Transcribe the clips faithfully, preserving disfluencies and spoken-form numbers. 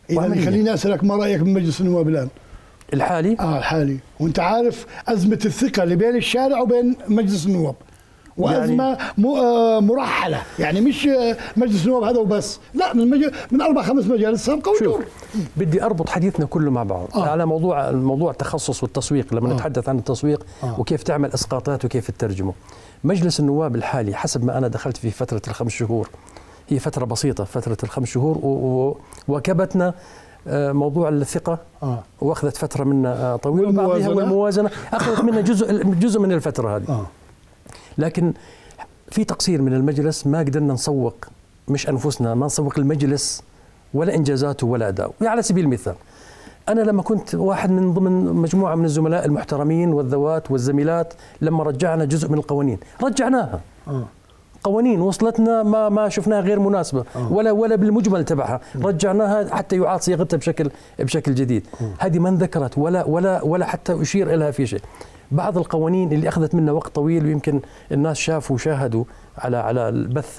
يعني خليني اسالك ما رايك بمجلس النواب الان؟ الحالي؟ اه الحالي، وانت عارف ازمه الثقه اللي بين الشارع وبين مجلس النواب، وازمه يعني مرحله، يعني مش مجلس النواب هذا وبس، لا من مجل من اربع خمس مجالس سابقه ودور. بدي اربط حديثنا كله مع بعض آه. على موضوع الموضوع التخصص والتسويق، لما آه. نتحدث عن التسويق آه. وكيف تعمل اسقاطات وكيف تترجمه. مجلس النواب الحالي حسب ما انا دخلت في فتره الخمس شهور، هي فتره بسيطه، فتره الخمس شهور، وواكبتنا موضوع الثقة آه. واخذت فترة منا طويلة، وبعضها والموازنة أخذت منا جزء جزء من الفترة هذه آه. لكن في تقصير من المجلس، ما قدرنا نسوق مش أنفسنا، ما نسوق المجلس ولا إنجازاته ولا أداؤه. على سبيل المثال أنا لما كنت واحد من ضمن مجموعة من الزملاء المحترمين والذوات والزميلات، لما رجعنا جزء من القوانين رجعناها آه. قوانين وصلتنا ما ما شفناها غير مناسبه أوه. ولا ولا بالمجمل تبعها رجعناها حتى يعاد صياغتها بشكل بشكل جديد. هذه ما انذكرت ولا ولا ولا حتى اشير لها في شيء. بعض القوانين اللي اخذت منا وقت طويل، ويمكن الناس شافوا وشاهدوا على على البث،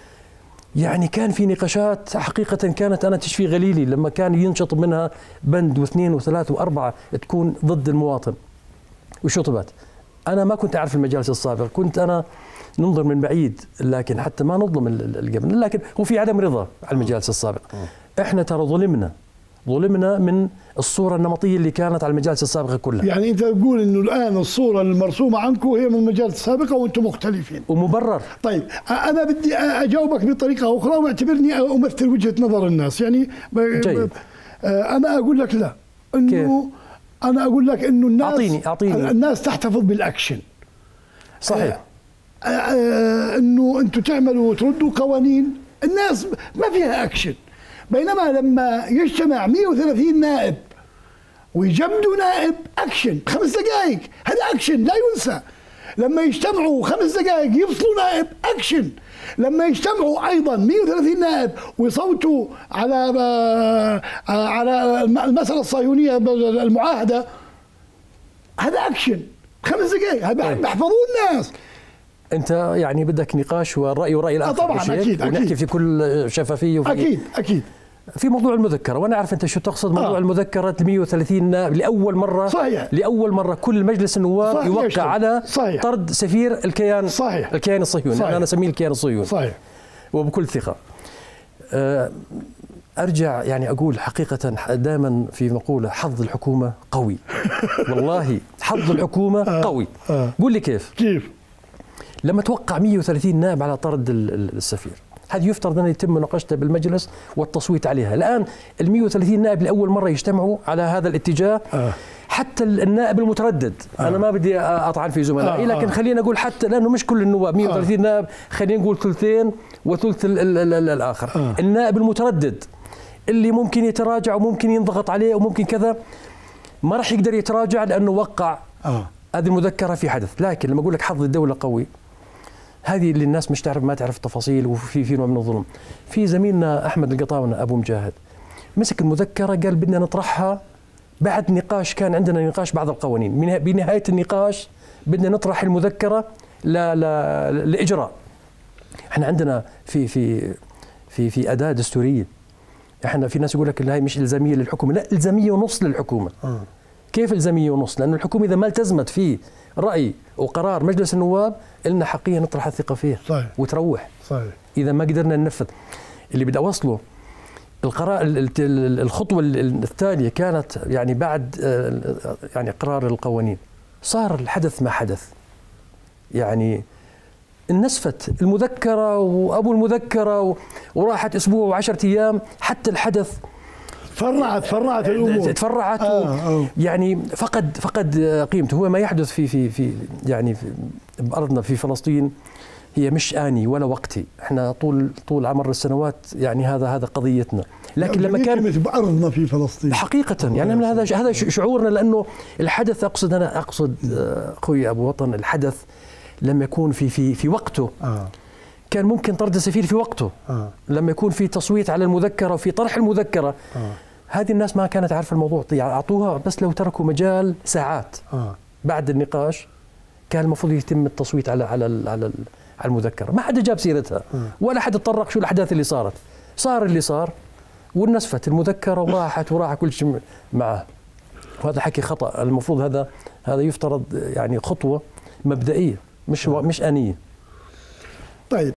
يعني كان في نقاشات حقيقه كانت انا تشفي غليلي لما كان ينشطب منها بند واثنين وثلاث واربعه تكون ضد المواطن وشطبت. انا ما كنت اعرف المجالس السابقه، كنت انا ننظر من بعيد، لكن حتى ما نظلم القبل، لكن هو في عدم رضا على المجالس السابقه. احنا ترى ظلمنا ظلمنا من الصوره النمطيه اللي كانت على المجالس السابقه كلها. يعني انت تقول انه الان الصوره المرسومه عنكم هي من المجالس السابقه وانتم مختلفين ومبرر. طيب انا بدي اجاوبك بطريقه اخرى واعتبرني امثل وجهه نظر الناس. يعني جيد. انا اقول لك لا، انه انا اقول لك انه الناس اعطيني اعطيني الناس تحتفظ بالاكشن. صحيح. آه آه انه انتم تعملوا وتردوا قوانين الناس ما فيها اكشن، بينما لما يجتمع مئة وثلاثين نائب ويجمدوا نائب اكشن خمس دقائق، هذا اكشن لا ينسى. لما يجتمعوا خمس دقائق يفصلوا نائب اكشن. لما يجتمعوا ايضا مئة وثلاثين نائب ويصوتوا على آه على المسألة الصهيونية المعاهدة، هذا اكشن خمس دقائق. هذا بيحفظوه الناس. انت يعني بدك نقاش والراي وراي الاخر. طبعا اكيد ونحكي اكيد في كل شفافيه وفي اكيد اكيد في موضوع المذكره، وانا اعرف انت شو تقصد. موضوع آه. المذكره مئة وثلاثين نائب لاول مره صحيح. لاول مره كل مجلس النواب يوقع يشتغل. على صحيح. طرد سفير الكيان صحيح. الكيان الصهيوني. انا اسميه الكيان الصهيوني صحيح. وبكل ثقه. أه ارجع يعني اقول حقيقه دائما في مقوله حظ الحكومه قوي. والله حظ الحكومه قوي. آه. قول لي كيف كيف لما توقع مئة وثلاثين نائب على طرد السفير، هذه يفترض أن يتم مناقشتها بالمجلس والتصويت عليها. الآن ال مئة وثلاثين نائب لأول مرة يجتمعوا على هذا الاتجاه. آه. حتى النائب المتردد آه. أنا ما بدي أطعن في زملائي، لكن خلينا نقول حتى لأنه مش كل النواب مئة وثلاثين آه. نائب، خلينا نقول ثلثين وثلث ال ال ال الآخر. آه. النائب المتردد اللي ممكن يتراجع وممكن ينضغط عليه وممكن كذا، ما راح يقدر يتراجع لأنه وقع آه. هذه المذكرة في حدث. لكن لما أقول لك حظ الدولة قوي، هذه اللي الناس مش تعرف ما تعرف التفاصيل، وفي في نوع من الظلم. في زميلنا أحمد القطاونة أبو مجاهد مسك المذكرة قال بدنا نطرحها بعد نقاش، كان عندنا نقاش بعض القوانين، بنهاية النقاش بدنا نطرح المذكرة لا لا لإجراء. احنا عندنا في في في في أداة دستورية، احنا في ناس يقول لك هاي مش إلزامية للحكومة، لا إلزامية ونص للحكومة. آه. كيف إلزامية ونص؟ لأنه الحكومة إذا ما التزمت في رأي وقرار مجلس النواب إلنا حقيقة نطرح الثقة فيها. صحيح. وتروح. صحيح. إذا ما قدرنا ننفذ اللي بدي أوصله، القرار الخطوة الثانية كانت يعني بعد يعني قرار القوانين صار الحدث ما حدث، يعني انسفت المذكرة وأبو المذكرة وراحت أسبوع وعشرة أيام حتى الحدث تفرعت فرعت الامور تفرعت آه يعني فقد فقد قيمته. هو ما يحدث في في في يعني في بارضنا في فلسطين هي مش آني ولا وقتي، احنا طول طول عمر السنوات يعني هذا هذا قضيتنا. لكن لما كان بارضنا في فلسطين حقيقه يعني من هذا هذا شعورنا، لانه الحدث اقصد انا اقصد اخوي ابو وطن، الحدث لما يكون في في في وقته آه. كان ممكن طرد السفير في وقته. آه. لما يكون في تصويت على المذكرة وفي طرح المذكرة. آه. هذه الناس ما كانت عارفة الموضوع، يعني أعطوها بس لو تركوا مجال ساعات. آه. بعد النقاش كان المفروض يتم التصويت على على على على المذكرة، ما حدا جاب سيرتها. آه. ولا حدا تطرق شو الأحداث اللي صارت. صار اللي صار والنسفت المذكره وراحت وراح كل شيء معه. وهذا حكي خطا، المفروض هذا هذا يفترض يعني خطوه مبدئيه مش مش انيه. طيب